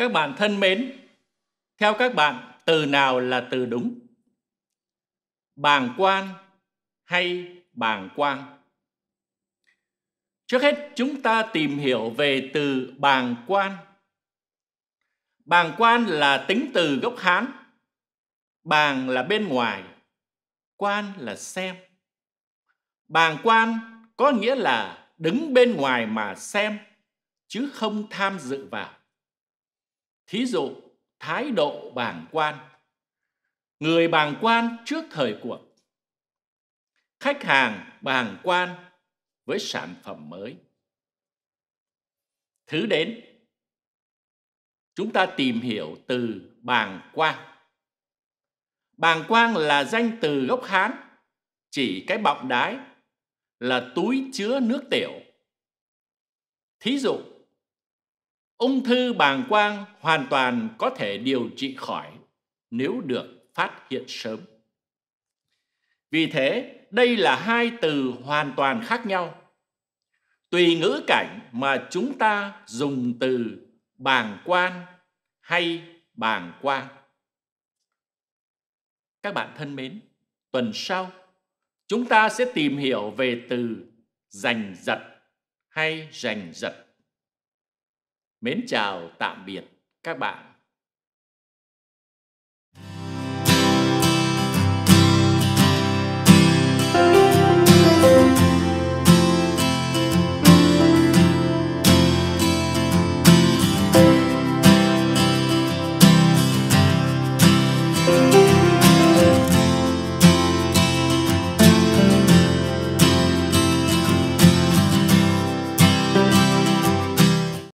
Các bạn thân mến, theo các bạn, từ nào là từ đúng? Bàng quan hay bàng quang? Trước hết, chúng ta tìm hiểu về từ bàng quan. Bàng quan là tính từ gốc Hán. Bàng là bên ngoài, quan là xem. Bàng quan có nghĩa là đứng bên ngoài mà xem, chứ không tham dự vào. Thí dụ, thái độ bàng quan. Người bàng quan trước thời cuộc. Khách hàng bàng quan với sản phẩm mới. Thứ đến, chúng ta tìm hiểu từ bàng quang. Bàng quang là danh từ gốc Hán, chỉ cái bọng đái, là túi chứa nước tiểu. Thí dụ, ung thư bàng quang hoàn toàn có thể điều trị khỏi nếu được phát hiện sớm. Vì thế, đây là hai từ hoàn toàn khác nhau. Tùy ngữ cảnh mà chúng ta dùng từ bàng quan hay bàng quang. Các bạn thân mến, tuần sau chúng ta sẽ tìm hiểu về từ giành giật hay giành giật. Mến chào tạm biệt các bạn.